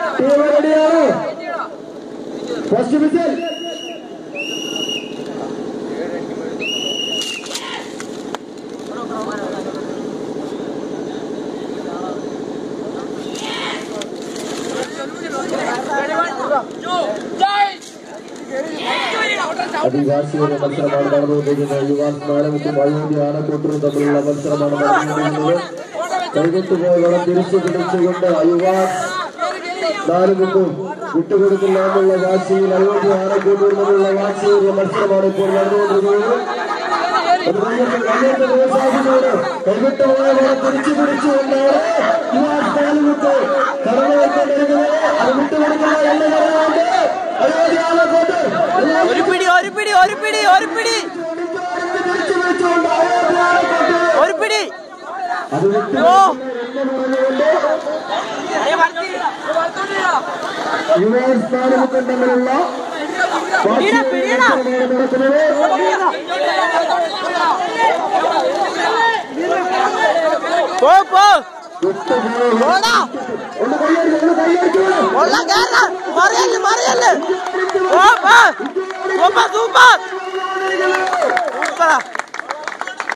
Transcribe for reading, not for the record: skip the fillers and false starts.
First whistle. അതിവാസിയുടെ മത്സരമാണ് നടന്നുകൊണ്ടിരിക്കുന്നത്. യുവാസ് നാലമുക്കും അയോധ്യ ആനക്കൂട്ടരും തമ്മിലുള്ള മത്സരമാണ് നടന്നുകൊണ്ടിരിക്കുന്നത്. കൈകൊട്ടുപോയ വളം തിരിച്ചു പിടിച്ചുകൊണ്ട് യുവാസ് നാലുമുക്കും വിട്ടുകൊടുക്കില്ല എന്നുള്ള വാശിയിൽ അയോധ്യ ആനക്കൂട്ടരും തമ്മിലുള്ള വാശിയുള്ള മത്സരമാണ് ഇപ്പോൾ നടന്നുകൊണ്ടിരിക്കുന്നത്. കൈവിട്ടുപോയ വളം തിരിച്ചു പിടിച്ചുകൊണ്ടാണ് യുവാസ് നാലുമുക്ക് കടന്നു വെക്കൊണ്ടിരിക്കുന്നത്. അത് വിട്ടുകൊടുക്കില്ല എന്ന് പറയുന്നുണ്ട് അയോധ്യ ആനക്കൂട്ടർ. ഒരു പിടി ഒരു പിടി ഒരു പിടി ഒരു പിടി ഒരു പിടി. യുവാസ് നാലുമുക്കും തമ്മിലുള്ള സൂപ്പർ